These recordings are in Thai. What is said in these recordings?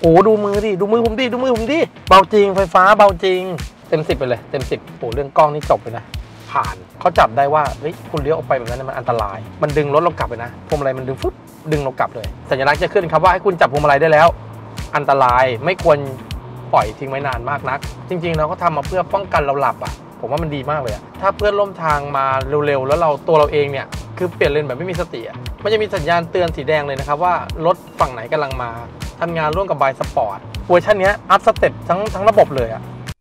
โอ้ดูมือดิดูมือผมดิเบาจริงไฟฟ้าเบาจริงเต็ม10ไปเลยเต็ม10โอ้เรื่องกล้องนี่จบไปนะผ่านเขาจับได้ว่าเฮ้ยคุณเลี้ยวออกไปแบบนั้นมันอันตรายมันดึงรถเรากลับไปนะพวงมาลัยมันดึงฟึ๊บดึงเรากลับเลยสัญลักษณ์จะขึ้นครับว่าให้คุณจับพวงมาลัยได้แล้วอันตรายไม่ควรปล่อยทิ้งไว้นานมากนักจริงๆเราก็ทำมาเพื่อป้องกันเราหลับผมว่ามันดีมากเลยถ้าเพื่อนร่วมทางมาเร็วๆแล้วตัวเราเองเนี่ยคือเปลี่ยนเลนแบบไม่มีสติมันจะมีสัญญาณเตือนสีแดงเลยนะครับว่ารถฝั่งไหนกำลังมาทำงานร่วมกับบายสปอร์ตเวอร์ชันนี้อัพสเต็ปทั้งระบบเลย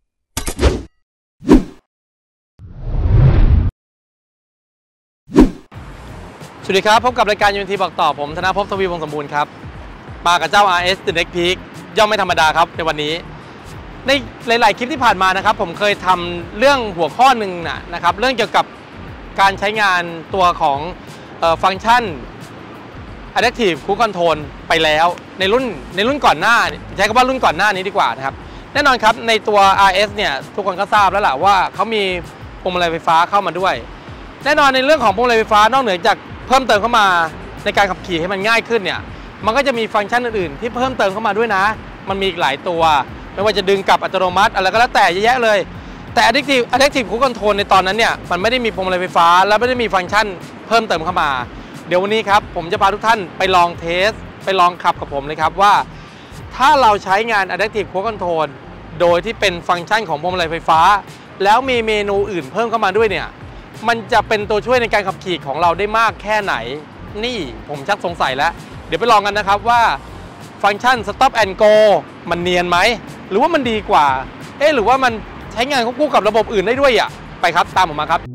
สวัสดีครับพบกับรายการยูนทีบอกต่อผมธนภพ ทวีวงศ์สมบูรณ์ครับมากับเจ้า RS The Next Peak ย่อมไม่ธรรมดาครับในวันนี้ในหลายๆคลิปที่ผ่านมานะครับผมเคยทำเรื่องหัวข้อหนึ่งนะครับเรื่องเกี่ยวกับการใช้งานตัวของฟังก์ชัน Adaptive Cruise Control ไปแล้วในรุ่นก่อนหน้าใช้คำว่ารุ่นก่อนหน้านี้ดีกว่านะครับแน่นอนครับในตัว RS เนี่ยทุกคนก็ทราบแล้วล่ะว่าเขามีพวงมาลัยไฟฟ้าเข้ามาด้วยแน่นอนในเรื่องของพวงมาลัยไฟฟ้านอกเหนือจากเพิ่มเติมเข้ามาในการขับขี่ให้มันง่ายขึ้นเนี่ยมันก็จะมีฟังก์ชันอื่นๆที่เพิ่มเติมเข้ามาด้วยนะมันมีอีกหลายตัวไม่ว่าจะดึงกลับอัตโนมัติอะไรก็แล้วแต่เยอะแยะเลยแต่ Adaptive Cruise Control ในตอนนั้นเนี่ยมันไม่ได้มีพวงมาลัยไฟฟ้าและไม่ได้มีฟังก์ชันเพิ่มเติมเข้ามาเดี๋ยววันนี้ครับผมจะพาทุกท่านไปลองเทสไปลองขับกับผมเลยครับว่าถ้าเราใช้งาน Adaptive Cruise Control โดยที่เป็นฟังก์ชันของพวงมาลัยไฟฟ้าแล้วมีเมนูอื่นเพิ่มเข้ามาด้วยเนี่ยมันจะเป็นตัวช่วยในการขับขี่ของเราได้มากแค่ไหนนี่ผมชักสงสัยแล้วเดี๋ยวไปลองกันนะครับว่าฟังก์ชัน Stop and Go มันเนียนไหมหรือว่ามันดีกว่าหรือว่ามันใช้งานควบคู่กับระบบอื่นได้ด้วยไปครับตามผมมาครับ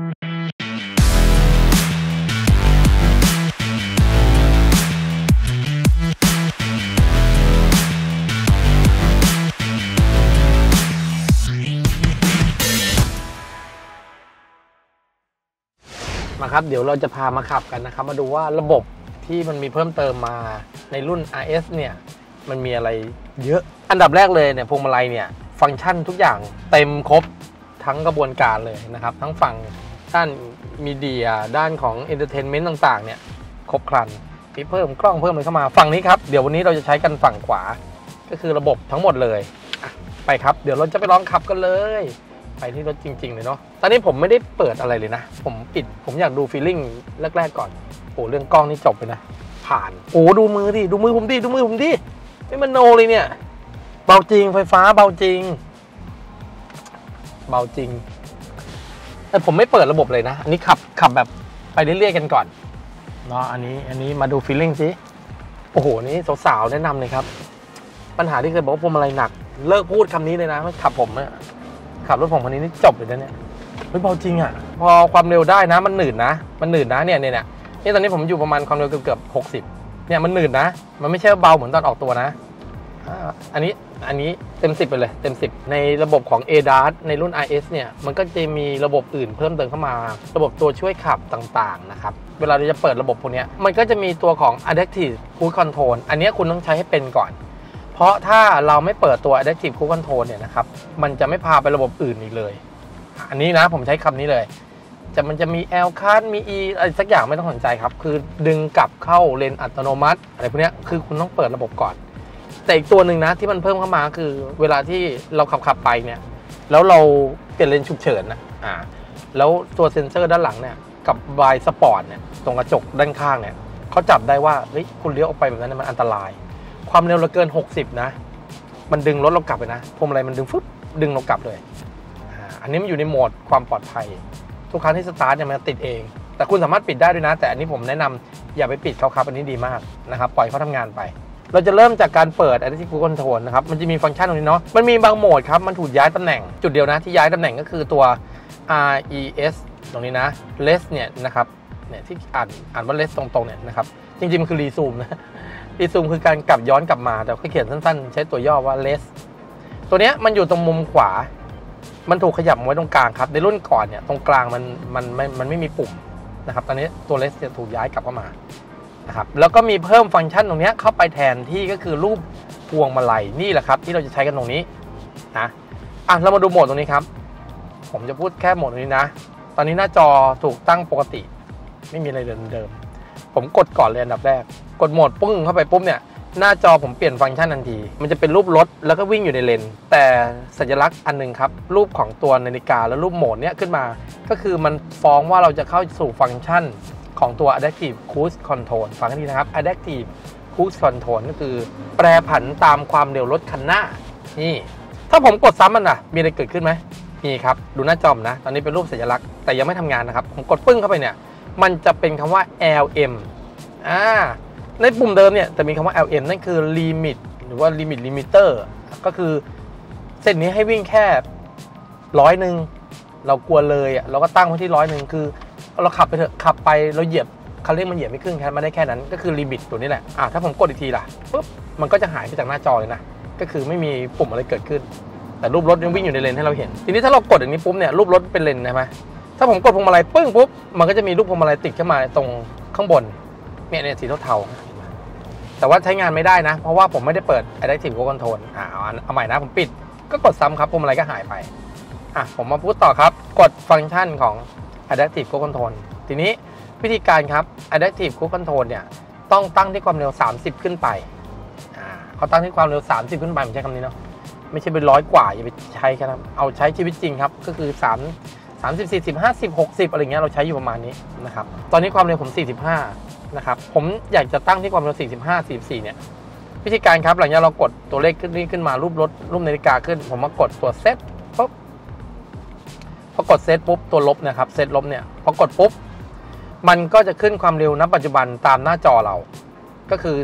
ครับเดี๋ยวเราจะพามาขับกันนะครับมาดูว่าระบบที่มันมีเพิ่มเติมมาในรุ่น RS เนี่ยมันมีอะไรเยอะอันดับแรกเลยเนี่ยพวงมาลัยเนี่ยฟังก์ชันทุกอย่างเต็มครบทั้งกระบวนการเลยนะครับทั้งฝั่งด้านมีเดียด้านของเอนเตอร์เทนเมนต์ต่างๆเนี่ยครบครันมีเพิ่มกล้องเพิ่มอะไรเข้ามาฝั่งนี้ครับเดี๋ยววันนี้เราจะใช้กันฝั่งขวาก็คือระบบทั้งหมดเลยไปครับเดี๋ยวเราจะไปลองขับกันเลยไปที่รถจริงๆเลยเนาะตอนนี้ผมไม่ได้เปิดอะไรเลยนะผมปิดผมอยากดูฟีลลิ่งแรกๆก่อนโอ้เรื่องกล้องนี่จบไปนะผ่านโอ้ดูมือดิดูมือผมดิไม่มันโนเลยเนี่ยเบาจริงไฟฟ้าเบาจริงแต่ผมไม่เปิดระบบเลยนะอันนี้ขับแบบไปเรื่อยๆกันก่อนเนาะอันนี้มาดูฟีลลิ่งสิโอ้โหนี่สาวๆแนะนำเลยครับปัญหาที่เคยบอกว่าพวงมาลัยหนักเลิกพูดคำนี้เลยนะไม่ขับผมเนี่ยขับรถผมคันนี้นี่จบเลยนะเนี่ยไม่เบาจริงพอความเร็วได้นะมันหนืดนะเนี่ยตอนนี้ผมอยู่ประมาณความเร็วเกือบ60เนี่ยมันหนืดนะมันไม่ใช่เบาเหมือนตอนออกตัวนะอันนี้เต็ม10ไปเลยเต็ม10ในระบบของ ADAS ในรุ่น RS เนี่ยมันก็จะมีระบบอื่นเพิ่มเติมเข้ามาระบบตัวช่วยขับต่างๆนะครับเวลาเราจะเปิดระบบพวกนี้มันก็จะมีตัวของ Adaptive Cruise Control อันนี้คุณต้องใช้ให้เป็นก่อนเพราะถ้าเราไม่เปิดตัว Adaptive Cruise Control เนี่ยนะครับมันจะไม่พาไประบบอื่นอีกเลยอันนี้นะผมใช้คำนี้เลยมันจะมี L card มี E อะไรสักอย่างไม่ต้องสนใจครับคือดึงกลับเข้าเลนอัตโนมัติอะไรพวกนี้คือคุณต้องเปิดระบบก่อนแต่อีกตัวหนึ่งนะที่มันเพิ่มเข้ามาคือเวลาที่เราขับไปเนี่ยแล้วเราเปลี่ยนเลนฉุกเฉินแล้วตัวเซ็นเซอร์ด้านหลังเนี่ยกับบายสปอร์ตเนี่ยตรงกระจกด้านข้างเนี่ยเขาจับได้ว่าเฮ้ยคุณเลี้ยวออกไปแบบนั้นมันอันตรายความเร็วเราเกิน60นะมันดึงรถเรากลับไปนะพวงมาลัยมันดึงเรากลับเลยอันนี้มันอยู่ในโหมดความปลอดภัยทุกครั้งที่สตาร์ทเนี่ยมันติดเองแต่คุณสามารถปิดได้ด้วยนะแต่อันนี้ผมแนะนำอย่าไปปิดเขาครับอันนี้ดีมากนะครับปล่อยเขาทำงานไปเราจะเริ่มจากการเปิด Adaptive Cruise Control นะครับมันจะมีฟังก์ชันตรงนี้เนาะมันมีบางโหมดครับมันถูกย้ายตำแหน่งจุดเดียวนะที่ย้ายตำแหน่งก็คือตัว RES ตรงนี้นะ Res เนี่ยนะครับเนี่ยที่อ่านว่า Res ตรงๆเนี่ยนะครับจริงๆมันคือ Resume นะรีซูมคือการย้อนกลับมาแต่เขาเขียนสั้นๆใช้ตัวย่อว่า less ตัวนี้มันอยู่ตรงมุมขวามันถูกขยับไว้ตรงกลางครับในรุ่นก่อนเนี่ยตรงกลางมันไม่มีปุ่มนะครับตอนนี้ตัว less จะถูกย้ายกลับเข้ามานะครับแล้วก็มีเพิ่มฟังก์ชันตรงนี้เข้าไปแทนที่ก็คือรูปพวงมาลัยนี่แหละครับที่เราจะใช้กันตรงนี้นะเรามาดูโหมดตรงนี้ครับผมจะพูดแค่โหมดนี้นะตอนนี้หน้าจอถูกตั้งปกติไม่มีอะไรเดิมผมกดก่อนเลยอันดับแรกกดโหมดปึ้งเข้าไปปุ๊บเนี่ยหน้าจอผมเปลี่ยนฟังก์ชันทันทีมันจะเป็นรูปรถแล้วก็วิ่งอยู่ในเลนแต่สัญลักษณ์อันนึงครับรูปของตัวนาฬิกาแล้วรูปโหมดเนี้ยขึ้นมาก็คือมันฟ้องว่าเราจะเข้าสู่ฟังก์ชันของตัว Adaptive Cruise Control ฟังให้ดีนะครับ Adaptive Cruise Control ก็คือแปรผันตามความเร็วรถคันหน้านี่ถ้าผมกดซ้ำมันมีอะไรเกิดขึ้นไหมมีครับดูหน้าจอนะตอนนี้เป็นรูปสัญลักษณ์แต่ยังไม่ทำงานนะครับผมกดปึ้งเข้าไปเนี่ยมันจะเป็นคำว่า LM ในปุ่มเดิมเนี่ยจะมีคำว่า LM นั่นคือ Limit หรือว่า Limiter ก็คือเส้นนี้ให้วิ่งแค่100เรากลัวเลยเราก็ตั้งไว้ที่100คือเราขับไปเถอะขับไปเราเหยียบคันเร่งมันเหยียบไม่ขึ้นแค่มาได้แค่นั้นก็คือลิมิตตัวนี้แหละถ้าผมกดอีกทีล่ะปุ๊บมันก็จะหายไปจากหน้าจอเลยนะก็คือไม่มีปุ่มอะไรเกิดขึ้นแต่รูปรถยังวิ่งอยู่ในเลนให้เราเห็นทีนี้ถ้าเรากดอย่างนี้ปุ๊บเนี่ยรูปรถเป็นเลนใช่ไหมถ้าผมกดพวงมาลัยปึ้งปุ๊บมันก็จะมีรูปพวงมาลัยติดขึ้นมาตรงข้างบนเนี่ยสีเทาๆแต่ว่าใช้งานไม่ได้นะเพราะว่าผมไม่ได้เปิด Adaptive Cruise Control เอาใหม่นะผมปิดก็กดซ้ำครับพวงมาลัยก็หายไปผมมาพูดต่อครับกดฟังก์ชันของ Adaptive Cruise Control ทีนี้วิธีการครับ Adaptive Cruise Control เนี่ยต้องตั้งที่ความเร็ว30ขึ้นไปเขาตั้งที่ความเร็ว30ขึ้นไปผมใช้คำนี้เนาะไม่ใช่เป็น100กว่าอย่าไปใช้กันนะเอาใช้ชีวิตจริงครับก็คือ30 40 50 60อะไรเงี้ยเราใช้อยู่ประมาณนี้นะครับตอนนี้ความเร็วผม45นะครับผมอยากจะตั้งที่ความเร็ว45 44เนี่ยวิธีการครับหลังจากเรากดตัวเลขขึ้นมารูปรถรูปนาฬิกาขึ้นผมมากดตัวเซตปุ๊บพอกดเซตปุ๊บตัวลบนะครับเซตลบเนี่ยพอกดปุ๊บมันก็จะขึ้นความเร็วณปัจจุบันตามหน้าจอเราก็คือ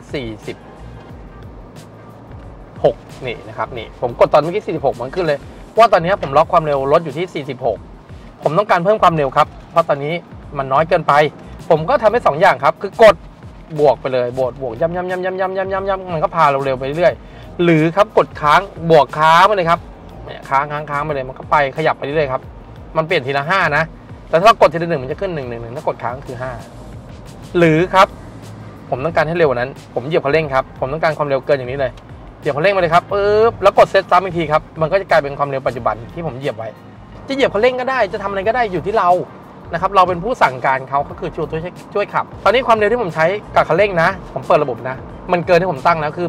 46นี่นะครับนี่ผมกดตอนเมื่อกี้46มันขึ้นเลยว่าตอนนี้ผมล็อกความเร็วรถอยู่ที่46ผมต้องการเพิ่มความเร็วครับเพราะตอนนี้มันน้อยเกินไปผมก็ทำให้2อย่างครับคือกดบวกไปเลยบวกย้ำมันก็พาเราเร็วไปเรื่อยหรือครับกดค้างบวกค้างไปเลยครับเนี่ยค้างไปเลยมันก็ไปขยับไปเรื่อยๆครับมันเปลี่ยนทีละ5นะแต่ถ้ากดทีละ1มันจะขึ้น1ถ้ากดค้างคือ5หรือครับผมต้องการให้เร็วกว่านั้นผมเหยียบคันเร่งครับผมต้องการความเร็วเกินอย่างนี้เลยเหยียบคันเร่งมาเลยครับแล้วกดเซตซ้ำอีกทีครับมันก็จะกลายเป็นความเร็วปัจจุบันที่ผมเหยียบไว้จะเหยียบคันเร่งก็ได้จะทำอะไรก็ได้อยู่ที่เรานะครับเราเป็นผู้สั่งการเขาก็คือช่วยขับตอนนี้ความเร็วที่ผมใช้กับคันเร่งนะผมเปิดระบบนะมันเกินที่ผมตั้งแล้วคือ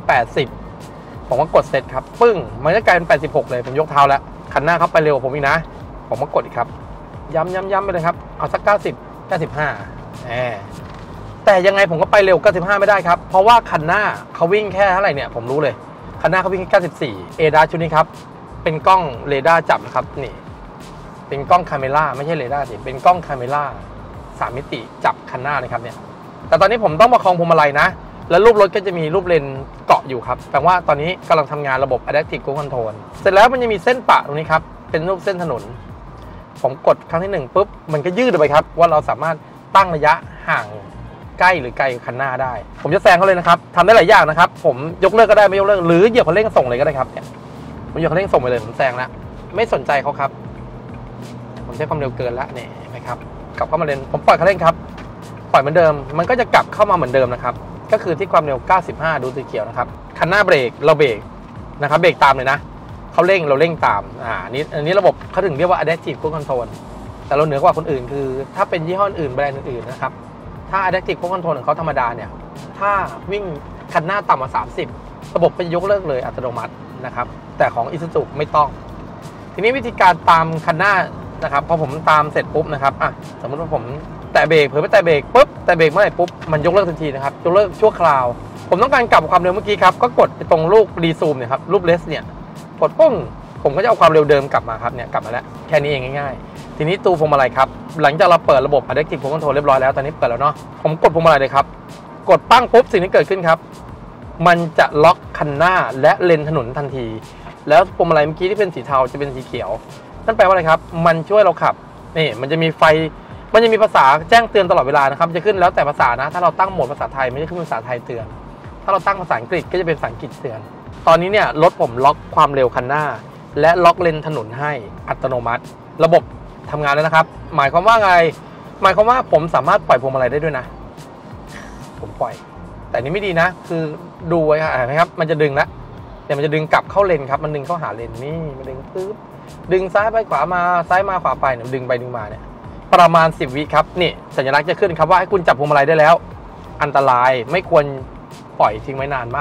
80ผมก็กดเซตครับปึ้งมันจะกลายเป็น86เลยผมยกเท้าแล้วคันหน้าเขาไปเร็วกว่าผมอีกนะผมก็กดอีกครับย้ำไปเลยครับเอาสัก90 95แต่ยังไงผมก็ไปเร็ว95ไม่ได้ครับเพราะว่าคันหน้าเขาวิ่งแค่เท่าไหร่เนี่ยผมรู้เลยคันหน้าเขาวิ่งแค่94เอดาชุดนี้ครับเป็นกล้องเรดาร์จับนะครับนี่เป็นกล้องคาเมล่าไม่ใช่เรดาร์สิเป็นกล้องคาเมล่า3มิติจับคันหน้าเลยครับเนี่ยแต่ตอนนี้ผมต้องประคองพวงมาลัยนะแล้วรูปรถก็จะมีรูปเลนเกาะอยู่ครับแปลว่าตอนนี้กำลังทำงานระบบ Adaptive Cruise Control เสร็จแล้วมันจะมีเส้นปะตรงนี้ครับเป็นรูปเส้นถนนผมกดครั้งที่1ปุ๊บมันก็ยืดออกไปครับว่าเราสามารถตั้งระยะห่างใกล้หรือไกลคันหน้าได้ผมจะแซงเขาเลยนะครับทำได้หลายอย่างนะครับผมยกเลิกก็ได้ไม่ยกเลิกหรือเหยียบคันเร่งส่งเลยก็ได้ครับเนี่ยผมเหยียบคันเร่งส่งไปเลยผมแซงแล้วไม่สนใจเขาครับผมใช้ความเร็วเกินแล้วเนี่ยเห็นไหมครับกลับเข้ามาเลนผมปล่อยคันเร่งครับปล่อยเหมือนเดิมมันก็จะกลับเข้ามาเหมือนเดิมนะครับก็คือที่ความเร็ว95ดูสีเขียวนะครับคันหน้าเบรกเราเบรกนะครับเบรกตามเลยนะเขาเร่งเราเร่งตามอันนี้ระบบเขาถึงเรียกว่า Adaptive Cruise Control แต่เราเหนือกว่าคนอื่นคือถ้าเป็นยี่ห้ออื่นแบรนด์อื่นๆนะครับถ้า Adaptive Cruise Control ของเขาธรรมดาเนี่ยถ้าวิ่งคันหน้าต่ำกว่า30ระบบจะยกเลิกเลยอัตโนมัตินะครับแต่ของ Isuzu ไม่ต้องทีนี้วิธีการตามคันหน้านะครับพอผมตามเสร็จปุ๊บนะครับสมมติว่าผมแตะเบรกเผลอไปแตะเบรกปุ๊บแตะเบรกเมื่อไหร่ปุ๊บมันยกเลิกทันทีนะครับยกเลิกชั่วคราวผมต้องการกลับความเร็วเมื่อกี้ครับก็กดไปตรงรูปรีซูมเนี่ยครับรูปเลสเนี่ยกดปุ้งผมก็จะเอาความเร็วเดิมกลับมาครับเนี่ยกลับมาแล้วแค่นี้เองง่ายๆทีนี้ตู้พวงมาลัยครับหลังจากเราเปิดระบบ Adaptive Cruise Control เรียบร้อยแล้วตอนนี้เปิดแล้วเนาะผมกดพวงมาลัยเลยครับกดปั้งปุ๊บสิ่งที่เกิดขึ้นครับมันจะล็อกคันหน้าและเลนถนนทันทีแล้วพวงมาลัยเมื่อกี้ที่เป็นสีเทาจะเป็นสีเขียวนั่นแปลว่าอะไรครับมันช่วยเราขับนี่มันจะมีไฟมันจะมีภาษาแจ้งเตือนตลอดเวลานะครับจะขึ้นแล้วแต่ภาษานะถ้าเราตั้งโหมดภาษาไทยไม่ได้ขึ้นภาษาไทยเตือนถ้าเราตั้งภาษาอังกฤษก็จะเป็นภาษาอังกฤษเตือนตอนนี้เนี่ยรถผมล็อกความเร็วคันหน้าและล็อกเลนถนนให้อัตโนมัติระบบทำงานแล้วนะครับหมายความว่าไงหมายความว่าผมสามารถปล่อยพวงมาลัยได้ด้วยนะผมปล่อยแต่นี้ไม่ดีนะคือดูไว้ครับมันจะดึงแล้วเดี๋ยวมันจะดึงกลับเข้าเลนครับมันดึงเข้าหาเลนนี่มันดึงปึ๊บดึงซ้ายไปขวามาซ้ายมาขวาไปเนี่ยดึงไปดึงมาเนี่ยประมาณ10วิครับนี่สัญลักษณ์จะขึ้นครับว่าให้คุณจับพวงมาลัยได้แล้วอันตรายไม่ควรปล่อยทิ้งไว้นานมากนัก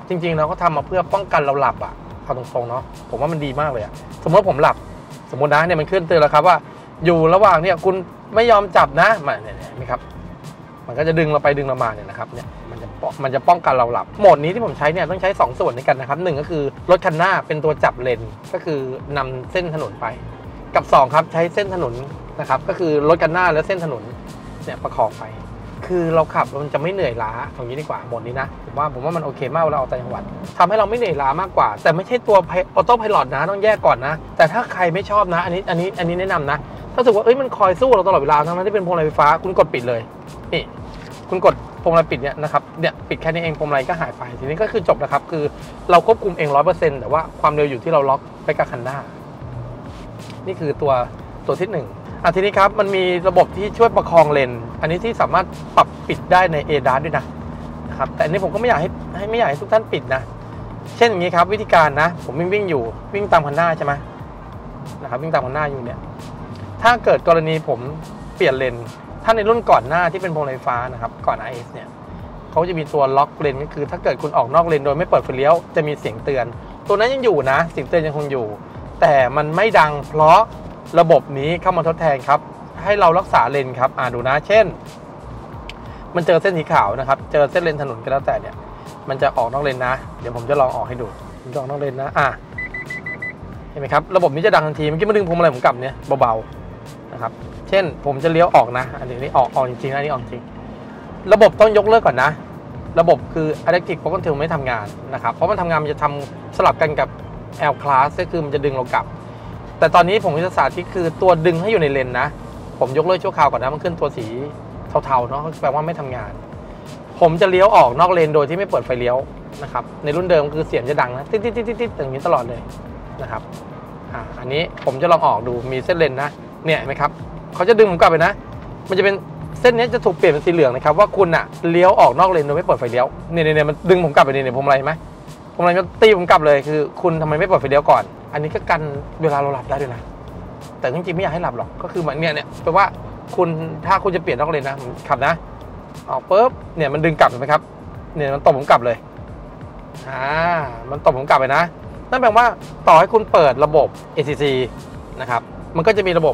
จริงๆเราก็ทำมาเพื่อป้องกันเราหลับเอาตรงๆเนาะผมว่ามันดีมากเลยสมมติผมหลับสมมตินะเนี่ยมันขึ้นเตือนแล้วครับว่าอยู่ระหว่างเนี่ยคุณไม่ยอมจับนะมาเนี่ยนี่ครับมันก็จะดึงเราไปดึงเรามาเนี่ยนะครับเนี่ยมันจะป้องกันเราหลับโหมดนี้ที่ผมใช้เนี่ยต้องใช้2ส่วนด้วยกันนะครับ1ก็คือรถคันหน้าเป็นตัวจับเลนก็คือนำเส้นถนนไปกับ2ครับใช้เส้นถนนนะครับก็คือรถคันหน้าและเส้นถนนเนี่ยประคองไปคือเราขับมันจะไม่เหนื่อยล้าตรงนี้ดีกว่าโหมดนี้นะผมว่ามันโอเคมากเวลาออกต่างจังหวัดทำให้เราไม่เหนื่อยล้ามากกว่าแต่ไม่ใช่ตัวออโต้ไพลอตนะต้องแยกก่อนนะแต่ถ้าใครไม่ชอบนะอันนี้แนะนำนะถ้าสมมติว่ามันคอยสู้เราตลอดเวลาทั้งที่เป็นพวงมาลัยไฟฟ้าคุณกดปิดเลยนี่คุณกดพวงมาลัยปิดเนี่ยนะครับเนี่ยปิดแค่นี้เองพวงมาลัยก็หายไปทีนี้ก็คือจบนะครับคือเราควบคุมเอง 100% แต่ว่าความเร็วอยู่ที่เราล็อกไปกับคันหน้านี่คือตัวที่1ทีนี้ครับมันมีระบบที่ช่วยประคองเลนอันนี้ที่สามารถปรับปิดได้ใน ADAS ด้วยนะครับแต่อันนี้ผมก็ไม่อยากให้ทุกท่านปิดนะเช่นอย่างนี้ครับวิธีการนะผมวิ่งตามคันหน้าใช่ไหมนะครับวิ่งตามคันหน้าอยู่เนี่ยถ้าเกิดกรณีผมเปลี่ยนเลนถ้าในรุ่นก่อนหน้าที่เป็นพวงมาลัยไฟฟ้านะครับก่อน RS เนี่ยเขาจะมีตัวล็อกเลนก็คือถ้าเกิดคุณออกนอกเลนโดยไม่เปิดไฟเลี้ยวจะมีเสียงเตือนตัวนั้นยังอยู่นะเสียงเตือนยังคงอยู่แต่มันไม่ดังเพราะระบบนี้เข้ามาทดแทนครับให้เรารักษาเลนครับดูนะเช่นมันเจอเส้นสีขาวนะครับเจอเส้นเลนถนนก็แล้วแต่เนี่ยมันจะออกนอกเลนนะเดี๋ยวผมจะลองออกให้ดูผมจะออกนอกเลนนะเห็นไหมครับระบบนี้จะดังทันทีเมื่อกี้มันดึงพวงมาลัยผมกลับเนี่ยเบาๆนะครับเช่นผมจะเลี้ยวออกนะอันนี้ออกจริงๆอันนี้ออกจริงระบบต้องยกเลิกก่อนนะระบบคือ Adaptive Cruise Control ไม่ทำงานนะครับเพราะมันทำงานมันจะทำสลับกันกับ L Class ก็คือมันจะดึงเรากลับแต่ตอนนี้ผมจะสาธิตคือตัวดึงให้อยู่ในเลนนะผมยกเลิกชั่วคราวก่อนนะมันขึ้นตัวสีเทาๆเนาะแปลว่าไม่ทำงานผมจะเลี้ยวออกนอกเลนโดยที่ไม่เปิดไฟเลี้ยวนะครับในรุ่นเดิมคือเสียงจะดังนะติ๊ดๆๆๆอย่างนี้ตลอดเลยนะครับอันนี้ผมจะลองออกดูมีเส้นเลนนะเนี่ยเห็นไหมครับเขาจะดึงผมกลับไปนะมันจะเป็นเส้นนี้จะถูกเปลี่ยนเป็นสีเหลืองนะครับว่าคุณเลี้ยวออกนอกเลนโดยไม่เปิดไฟเลี้ยวเนี่ยมันดึงผมกลับไปเนี่ยผมอะไรไหมผมอะไรก็ตีผมกลับเลยคือคุณทำไมไม่เปิดไฟเลี้ยวก่อนอันนี้ก็กันเวลาเราหลับได้ด้วยนะแต่จริงๆไม่อยากให้หลับหรอกก็คือเนี่ยแปลว่าคุณถ้าคุณจะเปลี่ยนนอกเลนนะขับนะออกปุ๊บเนี่ยมันดึงกลับเห็นไหมครับเนี่ยมันตบผมกลับเลยมันตบผมกลับไปนะนั่นแปลว่าต่อให้คุณเปิดระบบ ACC นะครับมันก็จะมีระบบ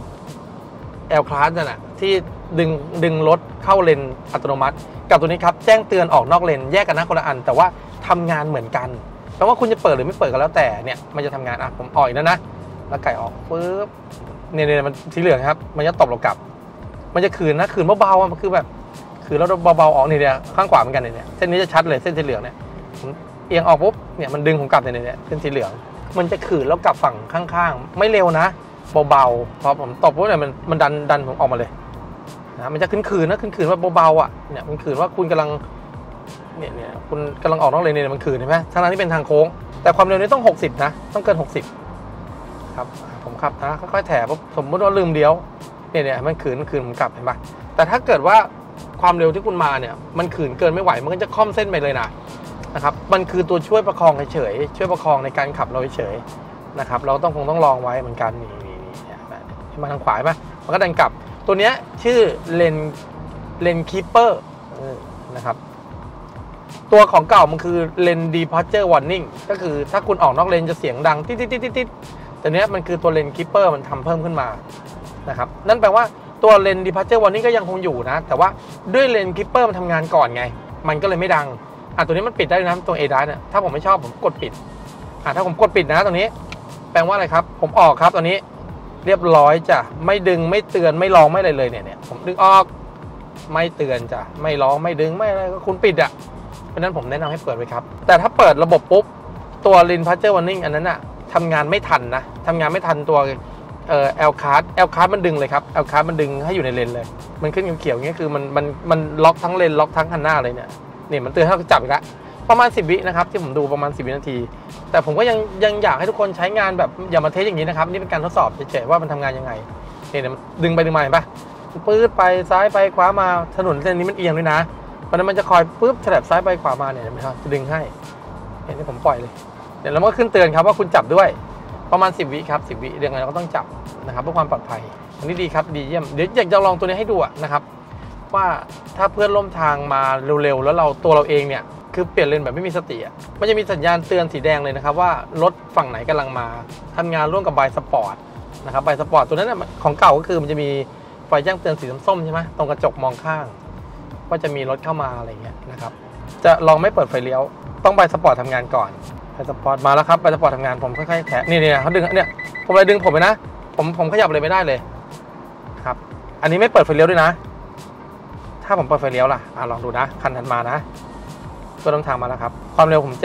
L Class นั่นที่ดึงรถเข้าเลนอัตโนมัติกับตัวนี้ครับแจ้งเตือนออกนอกเลนแยกกันนะคนละอันแต่ว่าทำงานเหมือนกันแปลว่าคุณจะเปิดหรือไม่เปิดก็แล้วแต่เนี่ยมันจะทำงานผมอ่อยแล้วนะแล้วไก่ออกปุ๊บเนี่ยมันสีเหลืองครับมันจะตบเรากลับมันจะขืนเบาๆมันคือแบบขืนแล้วเบาๆออกเนี่ยข้างขวาเหมือนกันเนี่ยเส้นนี้จะชัดเลยเส้นสีเหลืองเนี่ยเอียงออกปุ๊บเนี่ยมันดึงผมกลับเนี่ยเส้นสีเหลืองมันจะขืนแล้วกลับฝั่งข้างๆไม่เร็วนะเบาๆพอผมตบปุ๊บเนี่ยมันดันผมออกมาเลยนะมันจะขืนว่าเบาๆเนี่ยมันขืนว่าคุณกำลังเนี่ยคุณกำลังออกนอกเลนเนี่ยมันขืนใช่ไหมทางนี้เป็นทางโค้งแต่ความเร็วนี้ต้อง60นะต้องเกิน60ครับผมขับนะค่อยๆแถบสมมติว่าลืมเลี้ยวเนี่ยมันขืนผมกลับเห็นปะแต่ถ้าเกิดว่าความเร็วที่คุณมาเนี่ยมันขืนเกินไม่ไหวมันก็จะค่อมเส้นไปเลยนะครับมันคือตัวช่วยประคองเฉยช่วยประคองในการขับเราเฉยนะครับเราต้องลองไว้เหมือนกันนี่มาทางขวาป่ะมันก็ดันกลับตัวเนี้ยชื่อเลนคีเปอร์นะครับตัวของเก่ามันคือเลน departure warning ก็คือถ้าคุณออกนอกเลนจะเสียงดังติ๊ดแต่เนี้ยมันคือตัวเลนคีเปอร์มันทำเพิ่มขึ้นมานะครับนั่นแปลว่าตัวเลน departure warning ก็ยังคงอยู่นะแต่ว่าด้วยเลนคีเปอร์มันทำงานก่อนไงมันก็เลยไม่ดังตัวนี้มันปิดได้นะตัว ADAS เนี่ยถ้าผมไม่ชอบผมกดปิดถ้าผมกดปิดนะตรงนี้แปลว่าอะไรครับผมออกครับตอนนี้เรียบร้อยจ้ะไม่ดึงไม่เตือนไม่ร้องไม่อะไรเลยเนี่ยผมดึงออกไม่เตือนจ้ะไม่ร้องไม่ดึงไม่อะไรก็คุณปิดเพราะนั้นผมแนะนำให้เปิดไว้ครับแต่ถ้าเปิดระบบปุ๊บตัว departure warning อันนั้นทำงานไม่ทันนะทำงานไม่ทันตัวL Class มันดึงเลยครับ L Class มันดึงให้อยู่ในเลนเลยมันขึ้นเขียวๆอย่างเงี้ยคือมันล็อกทั้งเลนล็อกทั้งคันหน้าเลยเนี่ยมันเตือนให้เราจับอีกแล้วประมาณ10 วินะครับที่ผมดูประมาณ10 วินาทีแต่ผมก็ยังอยากให้ทุกคนใช้งานแบบอย่ามาเทสอย่างนี้นะครับนี่เป็นการทดสอบเฉยๆว่ามันทำงานยังไงเนี่ยดึงไปดึงมาเห็นปะปื๊ดไปซ้ายไปขวามาถนนเส้นนี้มันเอียงด้วยนะเพราะนั้นมันจะคอยปึ๊บแฉลบซ้ายไปขวามาเนี่ยเห็นไหมครับจะดึงให้เห็นที่ผมปล่อยเลยเดี๋ยวแล้วมันก็ขึ้นเตือนครับว่าคุณจับด้วยประมาณ10 วิครับ10 วิยังไงเราก็ต้องจับนะครับเพื่อความปลอดภัยอันนี้ดีครับดีเยี่ยมเดี๋ยวอยากจะลองตัวนี้ให้ดูนะครับว่าถ้าเพื่อนร่วมทางมาเร็วๆแล้วตัวเราเองเนี่ยคือเปลี่ยนเลนแบบไม่มีสติอ่ะมันจะมีสัญญาณเตือนสีแดงเลยนะครับว่ารถฝั่งไหนกำลังมาทำงานร่วมกับไบสปอร์ตนะครับไบสปอร์ตตัวนั้นของเก่าก็คือมันจะมีไฟแจ้งเตือนสีส้มใช่ไหมตรงกระจกมองข้างว่าจะมีรถเข้ามาอะไรเงี้ยนะครับจะลองไม่เปิดไฟเลี้ยวต้องไบสปอร์ตทำงานก่อนไบสปอร์ตมาแล้วครับไบสปอร์ตทำงานผมค่อยๆแทะนี่เขาดึงเนี่ยผมเลยดึงผมไปนะผมขยับเลยไม่ได้เลยครับอันนี้ไม่เปิดไฟเลี้ยวด้วยนะถ้าผมเปิดไฟเลี้ยวล่ะลองดูนะคันถัดมานะตัวต้นทางมาแล้วครับความเร็วผม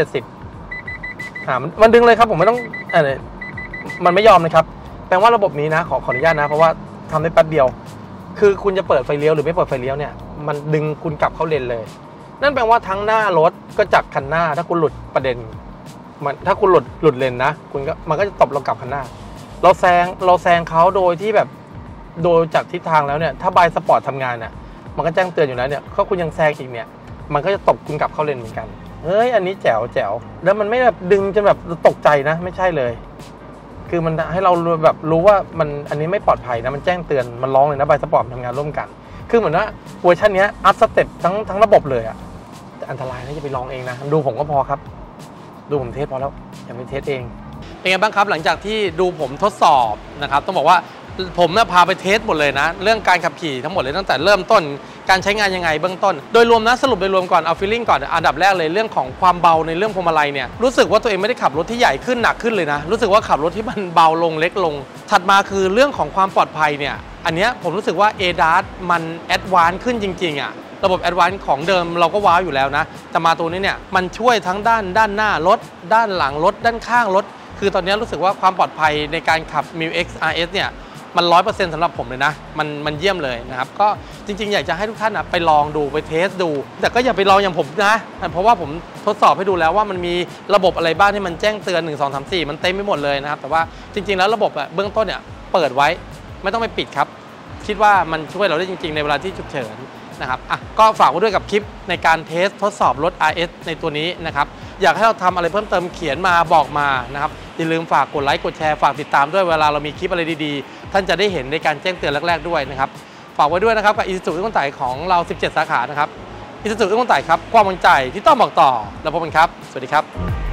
70มันดึงเลยครับผมไม่ต้องมันไม่ยอมนะครับแปลว่าระบบนี้นะขออนุญาตนะเพราะว่าทำได้แป๊บเดียวคือคุณจะเปิดไฟเลี้ยวหรือไม่เปิดไฟเลี้ยวเนี่ยมันดึงคุณกลับเข้าเลนเลยนั่นแปลว่าทั้งหน้ารถก็จับคันหน้าถ้าคุณหลุดประเด็นถ้าคุณหลุดเลนนะมันก็จะตบเรากลับคันหน้าเราแซงเขาโดยที่แบบโดยจากทิศทางแล้วเนี่ยถ้าไบสปอร์ตทำงานเนี่ยมันก็แจ้งเตือนอยู่แล้วเนี่ยถ้าคุณยังแซงอีกเนี่ยมันก็จะตบคุณกลับเข้าเลนเหมือนกันเฮ้ยอันนี้แจ๋วแล้วมันไม่แบบดึงจนแบบตกใจนะไม่ใช่เลยคือมันให้เราแบบรู้ว่ามันอันนี้ไม่ปลอดภัยนะมันแจ้งเตือนมันร้องเลยนะไบสปอร์ตทำงานร่วมกันคือเหมือนว่าเวอร์ชันนี้อัพสเต็ปทั้งระบบเลยอะแต่อันตรายนะอย่าไปลองเองนะดูผมก็พอครับดูผมเทสพอแล้วอย่าไปเทสเองเป็นไงบ้างครับหลังจากที่ดูผมทดสอบนะครับต้องบอกว่าผมเนี่ยพาไปเทสหมดเลยนะเรื่องการขับขี่ทั้งหมดเลยตั้งแต่เริ่มต้นการใช้งานยังไงเบื้องต้นโดยรวมนะสรุปโดยรวมก่อนเอาฟีลลิ่งก่อนอันดับแรกเลยเรื่องของความเบาในเรื่องพวงมาลัยเนี่ยรู้สึกว่าตัวเองไม่ได้ขับรถที่ใหญ่ขึ้นหนักขึ้นเลยนะรู้สึกว่าขับรถที่มันเบาลงเล็กลงถัดมาคือเรื่องของความปลอดภัยเนี่ยอันนี้ผมรู้สึกว่า ADAS มันแอดวานซ์ขึ้นจริงๆอ่ะระบบแอดวานซ์ของเดิมเราก็ว้าวอยู่แล้วนะแต่มาตัวนี้เนี่ยมันช่วยทั้งด้านหน้ารถด้านหลังรถด้านข้างรถคือตอนนี้รู้สึกว่าความปลอดภัยในการขับ MIU-X RS เนี่ยมัน 100% สำหรับผมเลยนะมันเยี่ยมเลยนะครับก็จริงๆอยากจะให้ทุกท่านนะไปลองดูไปเทสดูแต่ก็อย่าไปลองอย่างผมนะเพราะว่าผมทดสอบให้ดูแล้วว่ามันมีระบบอะไรบ้างที่มันแจ้งเตือน1 2 3 4มันเต็มไปหมดเลยนะครับแต่ว่าจริงๆแล้วระบบเบื้องต้นเนี่ยเปิดไว้ไม่ต้องไปปิดครับคิดว่ามันช่วยเราได้จริงๆในเวลาที่ฉุกเฉินนะครับก็ฝากไว้ด้วยกับคลิปในการเทสทดสอบรถ RS ในตัวนี้นะครับอยากให้เราทำอะไรเพิ่มเติมเขียนมาบอกมานะครับอย่าลืมฝากกดไลค์กดแชร์ฝากติดตามด้วยเวลาเรามีคลิปอะไรดีๆท่านจะได้เห็นในการแจ้งเตือนแรกๆด้วยนะครับฝากไว้ด้วยนะครับกับIsuzuอึ้งไต่ของเรา17 สาขานะครับIsuzuอึ้งไต่ครับความมั่นใจที่ต้องบอกต่อแล้วพบกันครับสวัสดีครับ